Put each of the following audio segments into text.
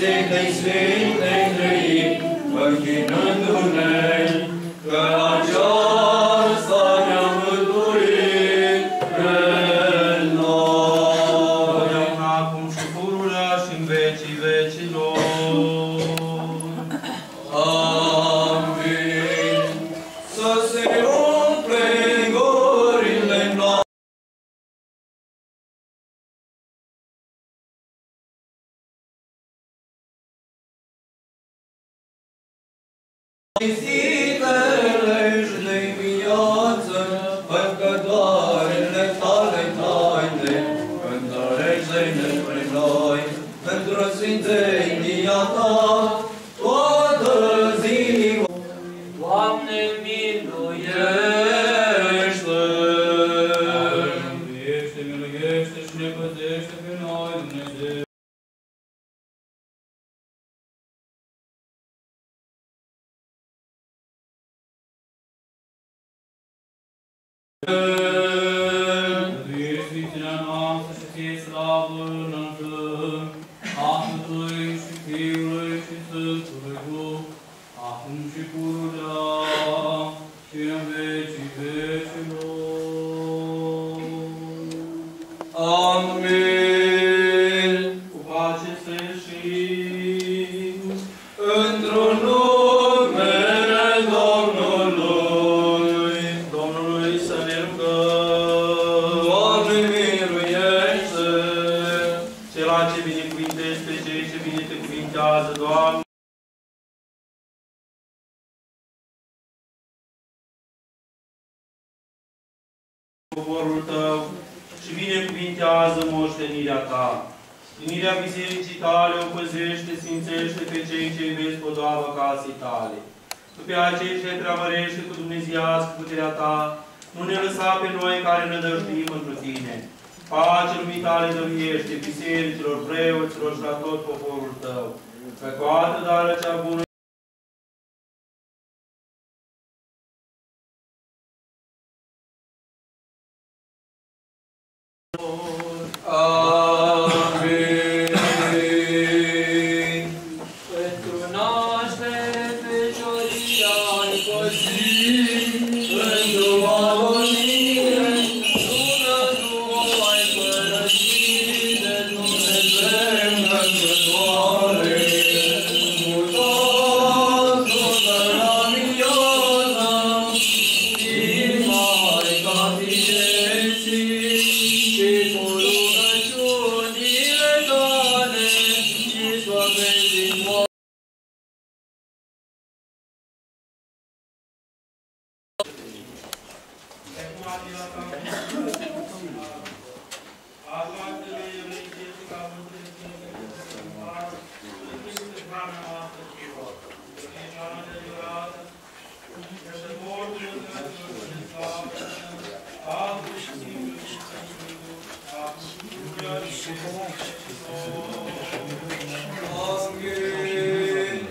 Sfintei Sfintei Trăim, închinându-ne că aceasta ne-a mântuit pe noi. Acum și pururea și în vecii vecilor. Amin. Să se umple gurile noastre. Zilele de viață, păcătoarele tale taine, cântărește-ne spre noi, pentru sfințenia ta, toată ziua. Doamne, miluiește! Miluiește, miluiește și ne păzește pe noi, Dumnezeu. Mântuiește Sfințenia noastră și fie slavă înălțăm, Tatălui și Fiului și Sfântului Duh, acum și pururea și în vecii vecilor. Amin. Cu pace să ieșim. Într-un numele Domnului, Domnului să ne rugăm. Doamne miluiește! Cela ce binecuvintești pe cei ce bine te cuvintează, Doamne. Poporul Tău și binecuvintează moștenirea Ta. Unirea bisericii Tale o păzește, sfințește pe cei ce iubesc podoaba casei Tale. Tu pe acei ce preamărește cu dumnezeiască puterea Ta, nu ne lăsa pe noi care ne dăjduim întru Tine. Pace lumii Tale dăruiește bisericilor, preoților și la tot poporul Tău. Că toată dară cea bună Amin. Pentru naștere fecioria ai păzit, Pentru agonire, lună tu ai părăsit de Dumnezeu. născătoare, mutatul de la mioza, inima ai ca vieții, Și cu rugăciunile tale, izbăvești din moarte. Amin.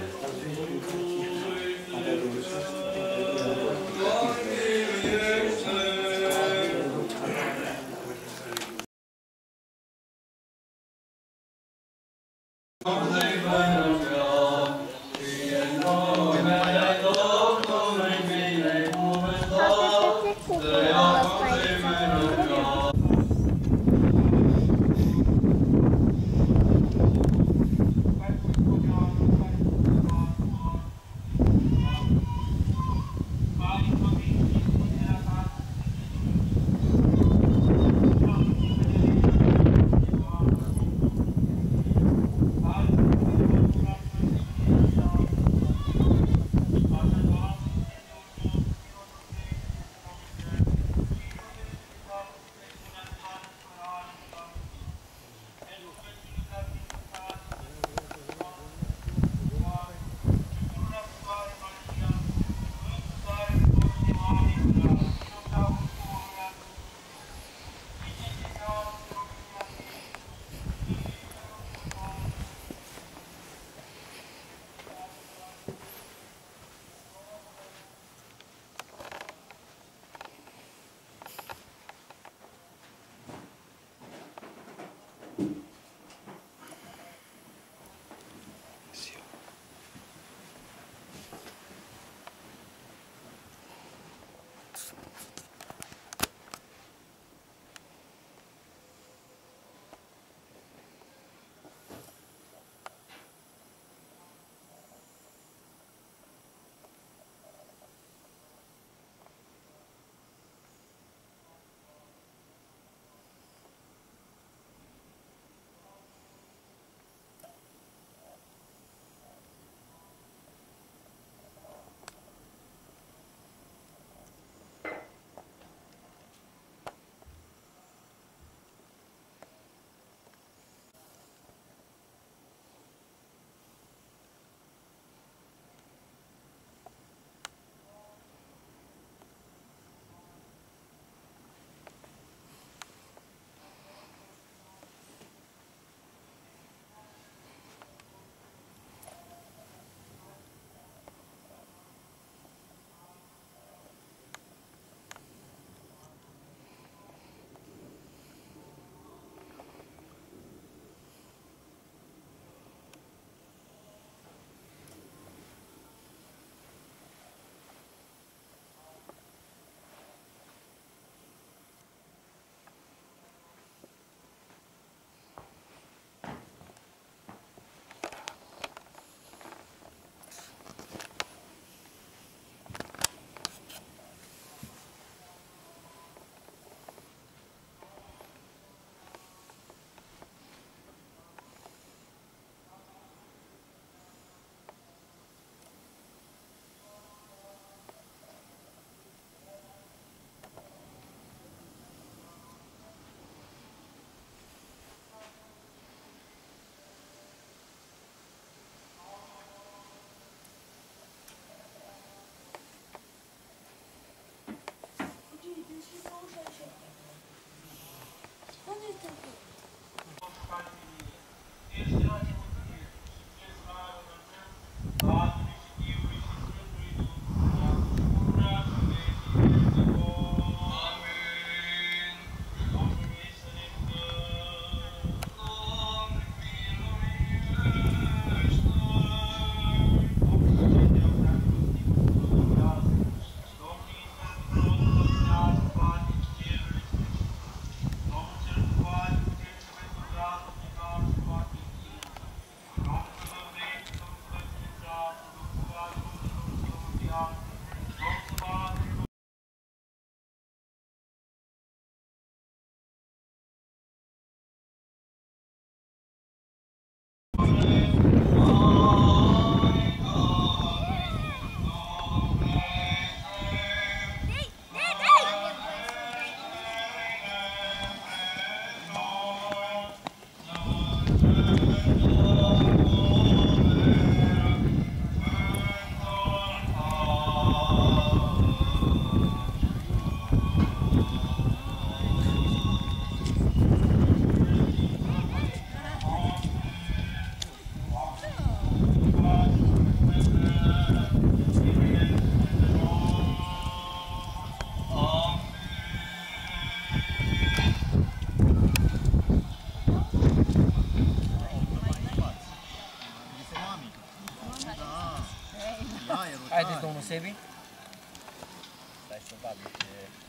Nu, Sebi? Stai să vadă ce...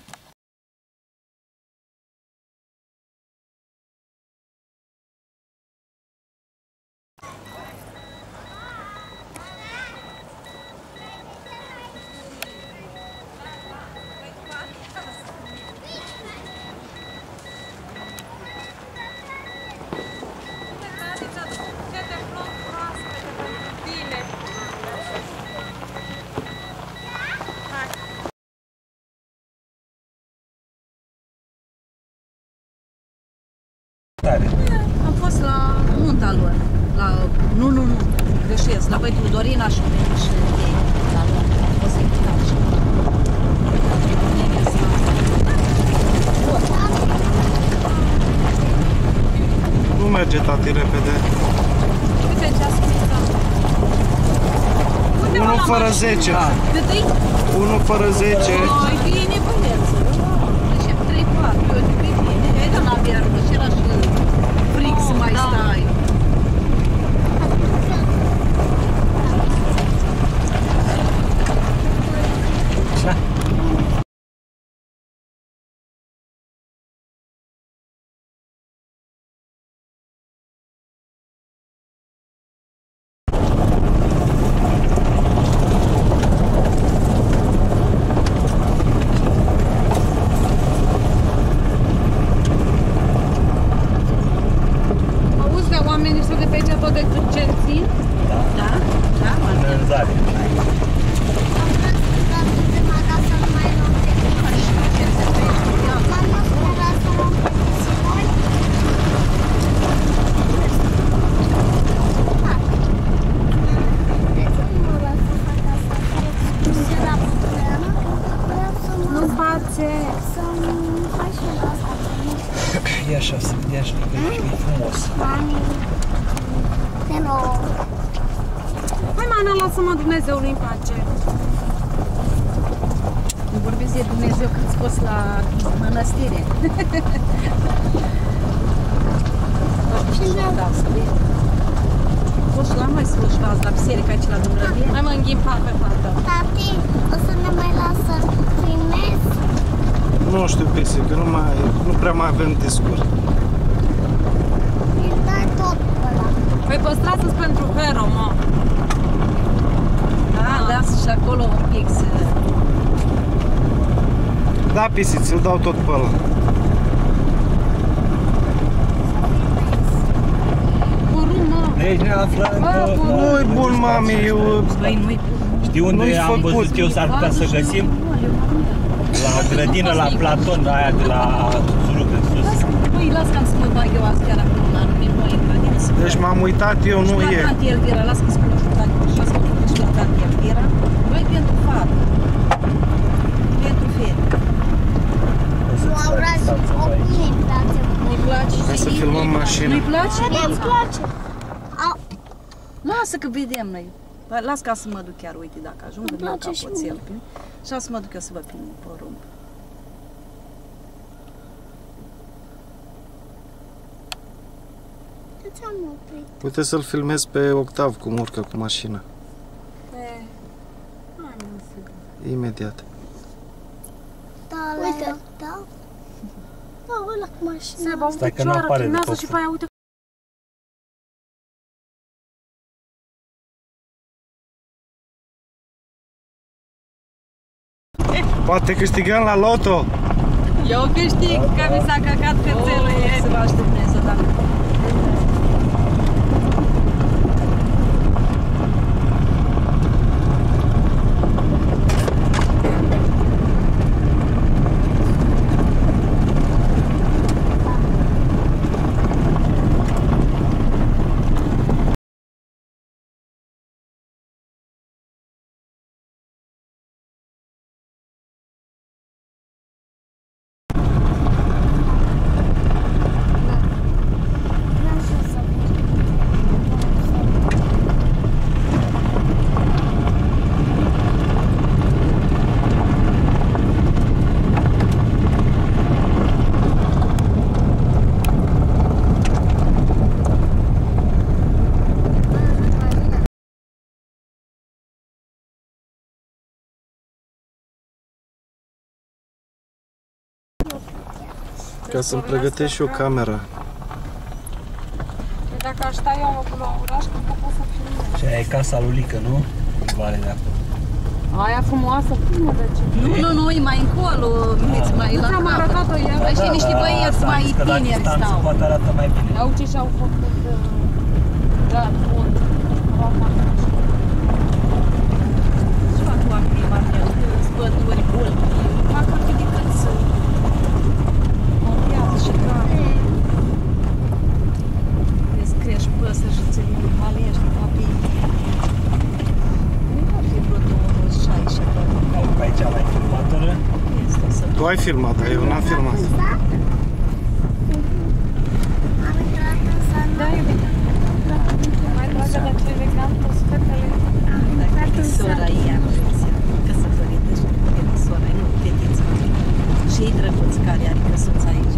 Am fost la nunta lor, nu, greșesc, la băitul Dorina și Meni și ei, la nuntă, am fost invitat și Nu merge, tati, repede. Uite ce a scris. 1 fără 10. Cât-i? 1 fără 10. Mai bine, băieță. Așa, 3-4, eu zic, e bine. Hai, doamna Biarcă, și era și fric să mai stai. Oamenii sunt de pe aici tot de Cârcenții? Da, mă. Vânzare. Nu face. Să-mi faci și la asta. Ia așa, să vede așa, că e frumos. Mami, te rog. Hai, Mana, lasă-mă Dumnezeului în pace. Nu vorbiți de Dumnezeu când ați fost la mănăstire. Și vreau. Da, să vezi. Fost la mai slujba azi la biserică aici la Dumnezeu. Hai, mă înghimpa pe fată. Tati, o să ne mai lasă filmez? Nu știu, pisică, nu prea mai avem discuri. Îi dai tot pe ăla. Păi păstrați-ți pentru Vero, mă. Da, lasă și acolo un pic să... Da, pisici, îl dau tot pe ăla. Burum, mă. Deci ne aflăm... Nu-i bun, mami, eu... Băi, nu-i bun. Știi unde Nu-i am făcut. văzut eu s-ar putea să găsim? La grădină, la Platon, aia de la Zuru, de sus. Băi, las că am să mă bag eu azi chiar acum la anumit noi. Deci m-am uitat eu, nu La e. tanti Elvira, las că spune și la tanti și la tanti Elvira. Băi, pentru fată. Pentru fete. Laura și oricum îi place. Nu-i place? Hai să filmăm mașina. Nu-i place? Îmi place. Lasă că vedem noi. Las ca să mă duc chiar, uite, dacă ajung în place și capoțel. Și să mă duc eu să vă prind porumb. De ce am oprit? Uite să-l filmez pe Octav cum urcă cu mașina. Hai, mă, sigur. Imediat. Da, uite. Da? Da, ăla cu mașina. Seba, uite Stai că nu cioară, apare de filmează tot. și pe aia, uite. Poate câștigăm la loto. Eu câștig, că mi s-a căcat cățelul ieri. Să vă aștept Dumnezeu, dacă... Ca să-mi pregătesc și o cameră. Dacă aș sta eu locul la oraș, cred că pot să filmez. Și aia e casa lui Lică, nu? Vale de acolo. Aia frumoasă, cum de ce? Nu, e mai încolo, îți mai la Am capăt. arătat-o ieri. Mai și niște băieți mai tineri stau. Poate arată mai bine. Au ce și-au făcut da, bun. Și fac oamenii mari, spături, bolpi, fac atât de cât să montează și care. Îți crești păsări și ți-l alești copii. Nu ar fi vreo 26 și acolo. Aici mai filmatoră. Este să Tu ai filmat, dar eu n-am filmat. Am intrat în salon. Da, iubite. Mai dragă de ce elegantă, fetele. Am intrat în sora salon. ei Alesia, căsătorită și cu sora ei, nu fetița. Și ei drăguț care are căsuța aici.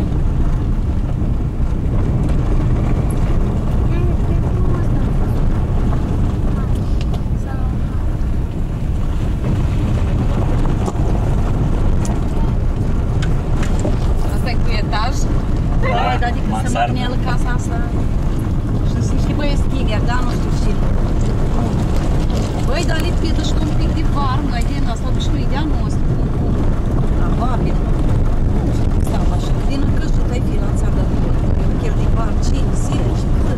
Asta e cu etaj? Da, adică să mă gândeam casa asta. Și sunt niște băieți tineri, da, nu știu cine. Băi, dar le pierdă și un pic de varm, noi din asta obișnuit de anul ăsta. Probabil. Nu știu cum stau așa. Din încăștit ai fi la țară de tot. Eu chiar de varm, 5, 10, cât?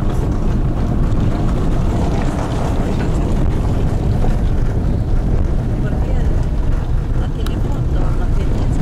Vorbea la telefon, doamna fetiță.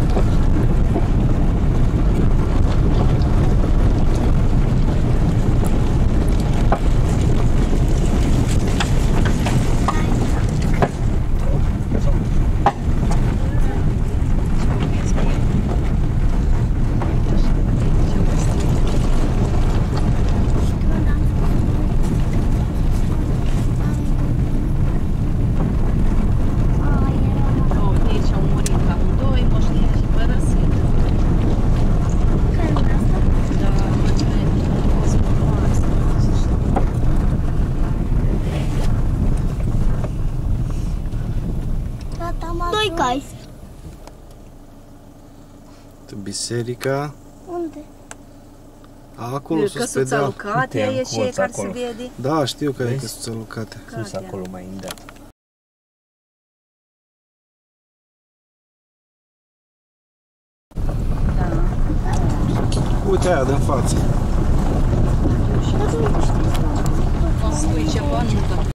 Doi cai. Biserica. Unde? Acolo sus pe Căsuța deal. lui Katia Uite, e în și colț care se acolo. vede. Da, știu că e Vezi? căsuța lui Katia. Sus Katia. acolo mai îndeat. Da. Uite aia de-n față. O să spui ceva, nu